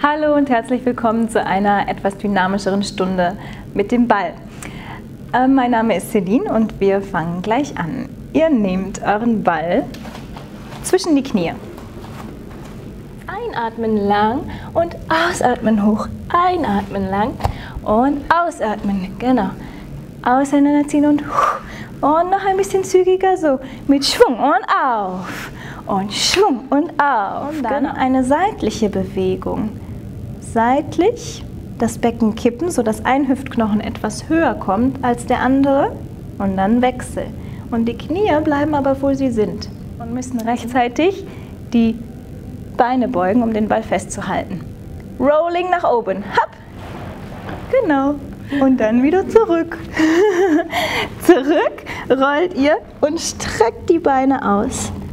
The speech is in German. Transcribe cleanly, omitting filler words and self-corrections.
Hallo und herzlich willkommen zu einer etwas dynamischeren Stunde mit dem Ball. Mein Name ist Celine und wir fangen gleich an. Ihr nehmt euren Ball zwischen die Knie. Einatmen lang und ausatmen hoch. Einatmen lang und ausatmen. Genau. Auseinanderziehen und noch ein bisschen zügiger, so mit Schwung und auf. Und Schwung und auf. Und dann eine seitliche Bewegung. Seitlich das Becken kippen, sodass ein Hüftknochen etwas höher kommt als der andere. Und dann Wechsel. Und die Knie bleiben aber, wo sie sind. Und müssen rechtzeitig die Beine beugen, um den Ball festzuhalten. Rolling nach oben. Hopp. Genau. Und dann wieder zurück. Zurück rollt ihr und streckt die Beine aus.